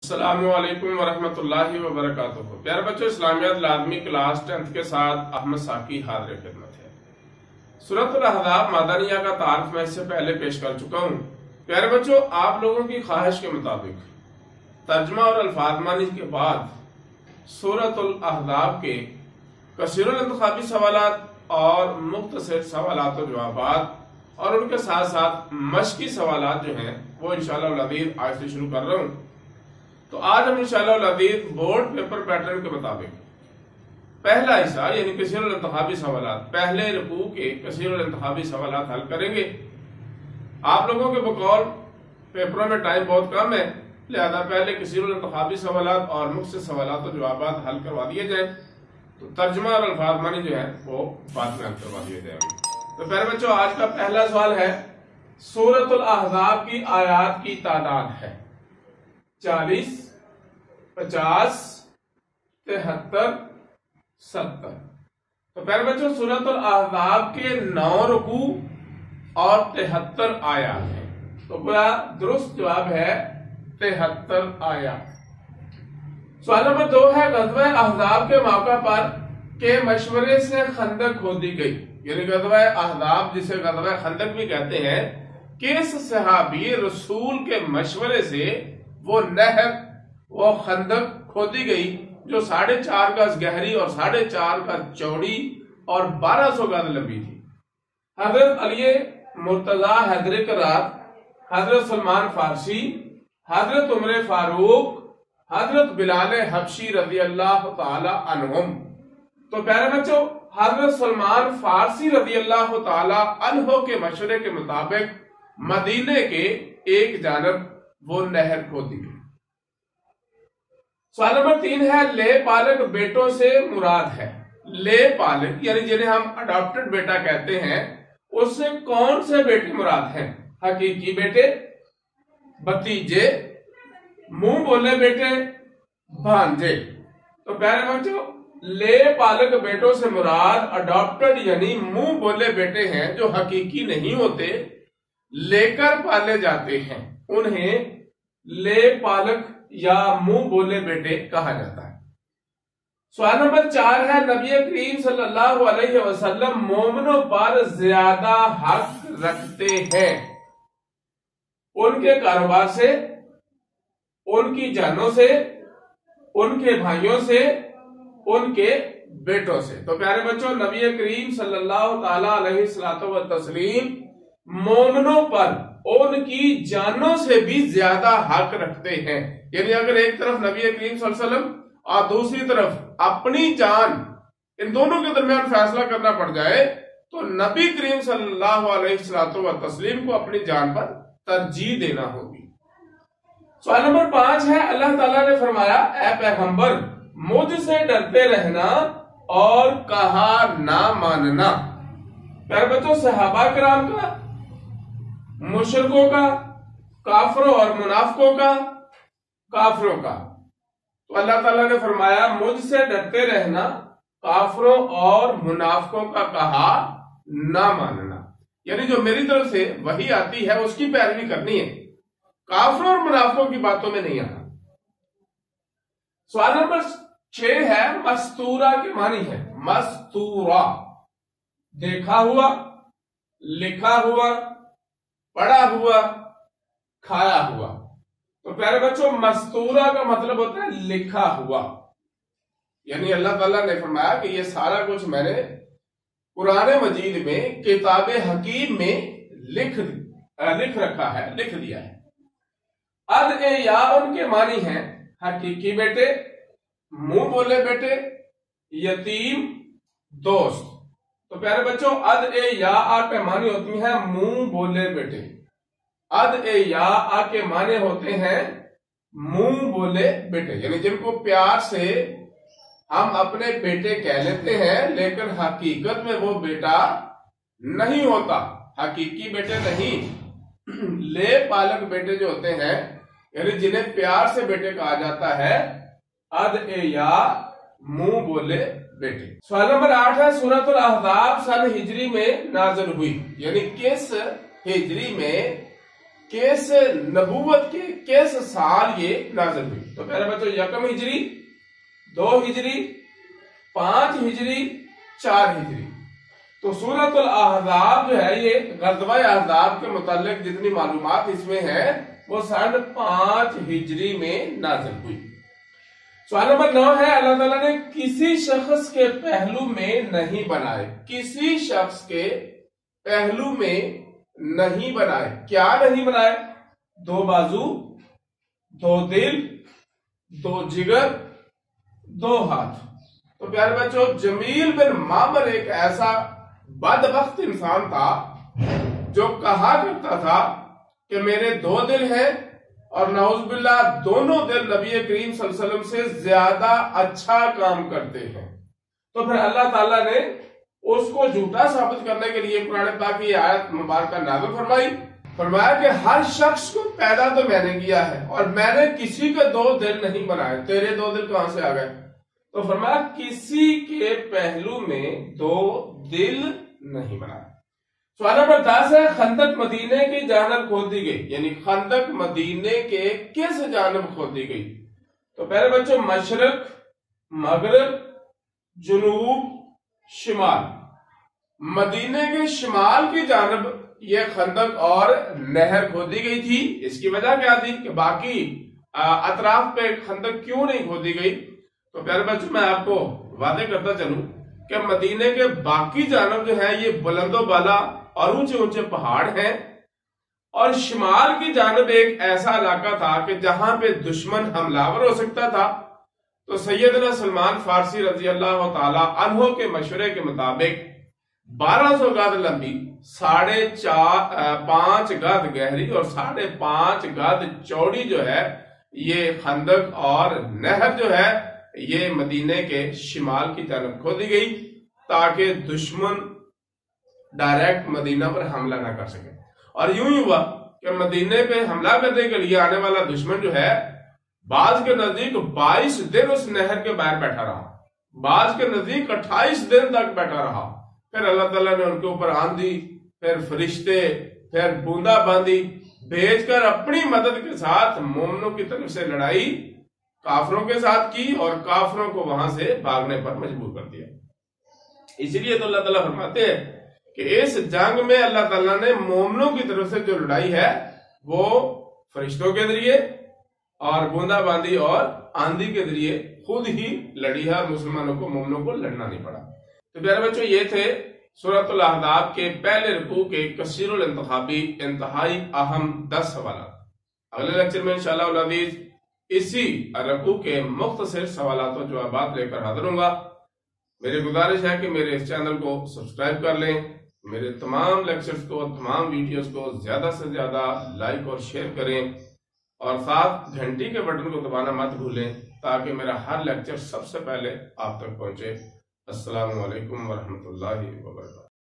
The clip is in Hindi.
अस्सलामुअलैकुम वरहमतुल्लाहि वबरकातुहू। प्यारे बच्चों, इस्लामियात लाज़मी क्लास 10th के साथ अहमद साकी हाज़िर खिदमत है। सूरतुल अहज़ाब मदनिया का तारुफ मैं इससे पहले पेश कर चुका हूँ। प्यारे बच्चों, आप लोगों की ख्वाहिश के मुताबिक तर्जमा और अल्फाज़मानी के बाद सूरतुल अहज़ाब के कसीरुल इंतखाबी सवालात और मुख्तसर सवालात और जवाबात और उनके साथ साथ मशकी सवालात जो हैं वो इंशाअल्लाह अज़ीज़ आज से शुरू कर रहा हूँ। तो आज हम इंशाअल्लाह अज़ीज़ बोर्ड पेपर पैटर्न के मुताबिक पहला हिस्सा यानी कसीरुल इंतखाबी सवालात, पहले रुकू के कसीरुल इंतखाबी सवालात हल करेंगे। आप लोगों के बकौल पेपरों में टाइम बहुत कम है, लिहाजा पहले कसीरुल इंतखाबी सवालात और मुख्तसर सवालात और जवाबात हल करवा दिए जाए, तो तर्जुमा और अल्फाज़मानी जो है वो बाद में हल करवा दिए जाएंगे। तो प्यारे बच्चों, आज का पहला सवाल है, सूरतुल अहज़ाब की आयात की तादाद है 40, 50, 73, 70। तो प्यारे बच्चों, सूरतुल अहज़ाब के 9 रुकू और 73 आयात है, तो पूरा दुरुस्त जवाब है 73 आयात। सवाल नंबर 2 है, ग़ज़वा अहज़ाब के मौका पर के मशवरे से खंदक खोदी गई, यानी ग़ज़वा अहज़ाब जिसे ग़ज़वा खंदक भी कहते हैं, किस सहाबी रसूल के मशवरे से वो नहर वो खंदक खोदी गई जो 4.5 गज गहरी और 4.5 गज चौड़ी और 1200 गज लंबी थी। हजरत अली मुर्तजा हैदर करार, हजरत सलमान फारसी, हजरत उमर फारूक, हजरत बिलाल हबशी रज़ी अल्लाह ताला अन्हुम। तो प्यारे बच्चों, हजरत सलमान फारसी रज़ी अल्लाह ताला अन्हो के मशवरे के मुताबिक मदीने के एक जानब वो नहर खोदी गई। सवाल नंबर 3 है, ले पालक बेटों से मुराद है। ले पालक यानी जिन्हें हम अडॉप्टेड बेटा कहते हैं, उससे कौन से बेटे मुराद हैं? हकीकी बेटे, भतीजे, मुंह बोले बेटे, भांजे। तो प्यारे बच्चों, ले पालक बेटों से मुराद अडॉप्टेड यानी मुंह बोले बेटे हैं जो हकीकी नहीं होते, लेकर पाले जाते हैं, उन्हें ले पालक या मुंह बोले बेटे कहा जाता है। सवाल नंबर 4 है, नबी करीम सल्लल्लाहु अलैहि वसल्लम मोमिनों पर ज्यादा हक रखते हैं उनके कारोबार से, उनकी जानों से, उनके भाइयों से, उनके बेटों से। तो प्यारे बच्चों, नबी करीम सल्लल्लाहु ताला अलैहि व तस्लीम मोमिनों पर उनकी जानों से भी ज्यादा हक रखते हैं। यानी अगर एक तरफ नबी करीम सल्लल्लाहु अलैहि वसल्लम और दूसरी तरफ अपनी जान, इन दोनों के दरमियान फैसला करना पड़ जाए, तो नबी करीम सल्लल्लाहु अलैहि व तस्लीम को अपनी जान पर तरजीह देना होगी। सवाल नंबर 5 है, अल्लाह ताला ने फरमाया, ऐ पैगंबर मुझसे डरते रहना और कहा ना मानना। प्यारे बच्चों, सहाबा किराम का, मुशरिकों का, काफरों और मुनाफिकों का, काफरों का। तो अल्लाह ताला ने फरमाया मुझसे डरते रहना, काफरों और मुनाफिकों का कहा ना मानना, यानी जो मेरी तरफ से वही आती है उसकी पैरवी करनी है, काफरों और मुनाफिकों की बातों में नहीं आना। सवाल नंबर 6 है, मस्तूरा के मानी है। मस्तूरा देखा हुआ, लिखा हुआ, पढ़ा हुआ, खाया हुआ। तो प्यारे बच्चों, मस्तूरा का मतलब होता है लिखा हुआ, यानी अल्लाह ताला ने फरमाया कि ये सारा कुछ मैंने कुरान मजीद में किताब हकीम में लिख रखा है, लिख दिया है। अद ए या उनके मानी है हकीकी बेटे, मुंह बोले बेटे, यतीम, दोस्त। तो प्यारे बच्चों, अद ए या आ के मानी होती हैं मुंह बोले बेटे। अद ए या आ के माने होते हैं मुंह बोले बेटे, यानी जिनको प्यार से हम अपने बेटे कह लेते हैं, लेकिन हकीकत में वो बेटा नहीं होता, हकीकी बेटे नहीं। ले पालक बेटे जो होते हैं, यानी जिन्हें प्यार से बेटे कहा जाता है, अद ए या मुंह बोले बेटे। सवाल नंबर 8 है, सूरतुल अहज़ाब सन हिजरी में नाज़िल हुई, यानी किस हिजरी में किस नबूवत के किस साल ये नाज़िल हुई? तो प्यारे बच्चों, 1 हिजरी, 2 हिजरी, 5 हिजरी, 4 हिजरी। तो सूरतुल अहज़ाब जो है, ये ग़ज़वा अहज़ाब के मुताल्लिक जितनी मालूमात इसमें है वो सन 5 हिजरी में नाज़िल हुई। सवाल नंबर 9 है, अल्लाह ताला ने किसी शख्स के पहलू में नहीं बनाए, किसी शख्स के पहलू में नहीं बनाए। क्या नहीं बनाए? 2 बाजू, 2 दिल, 2 जिगर, 2 हाथ। तो प्यारे बच्चों, जमील बिन मामर एक ऐसा बदबख्त इंसान था जो कहा करता था कि मेरे 2 दिल हैं और नाउज़ुबिल्लाह दोनों दिल नबी करीम सल्लल्लाहु अलैहि वसल्लम से ज्यादा अच्छा काम करते हैं। तो फिर अल्लाह ताला ने उसको झूठा साबित करने के लिए कुरान पाक की आयत मुबारक नाज़िल फरमाया कि हर शख्स को पैदा तो मैंने किया है और मैंने किसी के 2 दिल नहीं बनाए। तेरे 2 दिल कहां से आ गए? तो फरमाया किसी के पहलू में 2 दिल नहीं बनाए। सवाल नंबर 10 है, खंदक मदीने की जानब खोदी गई, यानी खंदक मदीने के किस जानब खोदी गई? तो पहले बच्चों, मशरक, मगरब, जुनूब, शिमाल। मदीने के शिमाल की जानब यह खंदक और नहर खोदी गई थी। इसकी वजह क्या थी कि बाकी अतराफ पे खंदक क्यों नहीं खोदी गई? तो प्यारे बच्चों, मैं आपको वादे करता चलूं कि मदीने के बाकी जानब जो है ये बुलंदो बाला और ऊंचे ऊंचे पहाड़ हैं, और शिमाल की जानब एक ऐसा इलाका था कि जहां पे दुश्मन हमलावर हो सकता था। तो सैयदना सलमान फारसी रजी अल्लाह ताला अन्हो के मशवरे के मुताबिक 1200 गज लंबी, 5.5 गज गहरी और 5.5 गज चौड़ी जो है ये खंदक और नहर जो है ये मदीने के शिमाल की जानब खोदी गई ताकि दुश्मन डायरेक्ट मदीना पर हमला ना कर सके। और यूं ही हुआ कि मदीने पे हमला करने के लिए आने वाला दुश्मन जो है बाज के नजदीक 22 दिन उस नहर के बाहर बैठा रहा, बाज के नजदीक 28 दिन तक बैठा रहा। फिर अल्लाह ताला ने उनके ऊपर आंधी, फिर फरिश्ते, फिर बूंदाबांदी भेजकर अपनी मदद के साथ मोमिनों की तरफ से लड़ाई काफरों के साथ की और काफरों को वहां से भागने पर मजबूर कर दिया। इसलिए तो अल्लाह ताला फरमाते हैं कि इस जंग में अल्लाह ताला ने मोमिनों की तरफ से जो लड़ाई है वो फरिश्तों के जरिए और बूंदाबांदी और आंधी के जरिए खुद ही लड़ी है और मुसलमानों को, मोमिनों को लड़ना नहीं पड़ा। तो प्यारे बच्चों, ये थे सूरतुल अहज़ाब के पहले रुकू के कसीरुल इंतखाबी इंतहाई अहम 10 सवाल। अगले लेक्चर में इंशाअल्लाह उल अज़ीज़ इसी रुकू के मुख्तसर सवालात और जवाबात लेकर हाजिर होऊंगा। मेरी गुजारिश है कि मेरे इस चैनल को सब्सक्राइब कर लें, मेरे तमाम लेक्चर्स को, तमाम वीडियोस को ज्यादा से ज्यादा लाइक और शेयर करें और साथ घंटी के बटन को दबाना मत भूलें ताकि मेरा हर लेक्चर सबसे पहले आप तक पहुंचे। अस्सलामु अलैकुम वरहमतुल्लाहि वबरकातुहू।